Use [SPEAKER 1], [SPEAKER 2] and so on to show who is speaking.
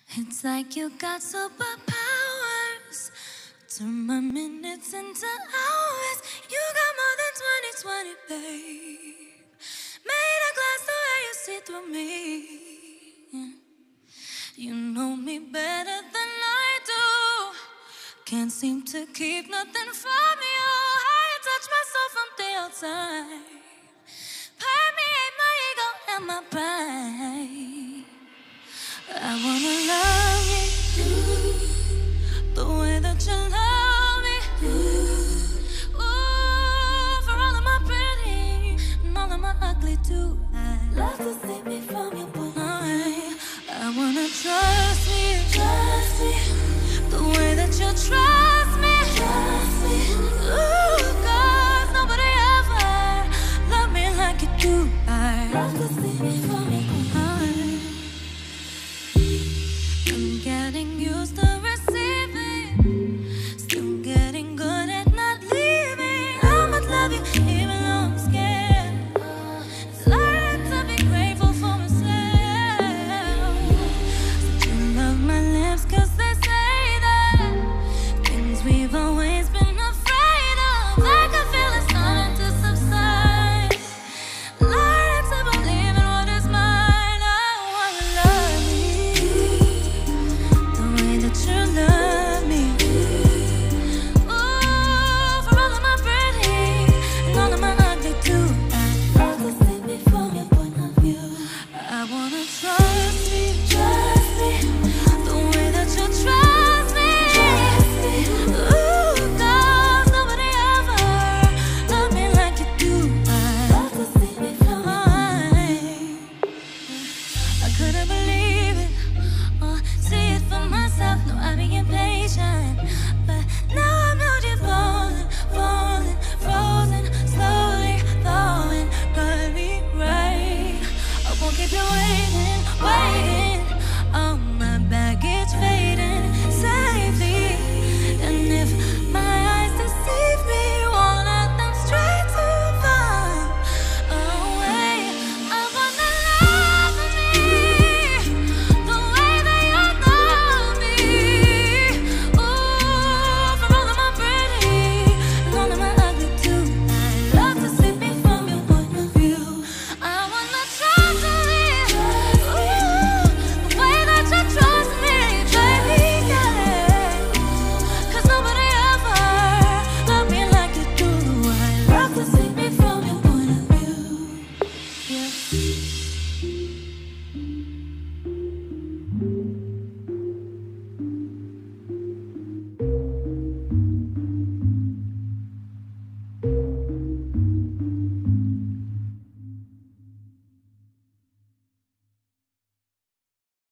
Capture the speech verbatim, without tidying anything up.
[SPEAKER 1] It's like you got superpowers. Turn my minutes into hours. You got more than twenty twenty, babe. Made a glass the way you see through me. You know me better than I do. Can't seem to keep nothing from you. How you touch myself from the outside. Permeate my ego and my pride. I wanna love you the way that you love me. Ooh, for all of my pretty and all of my ugly too. I love to see me from your point. I, I wanna trust me, trust me the way that you trust me. Trust me. Ooh, 'cause nobody ever loved me like you do. I love to see me from your point. I'm getting used to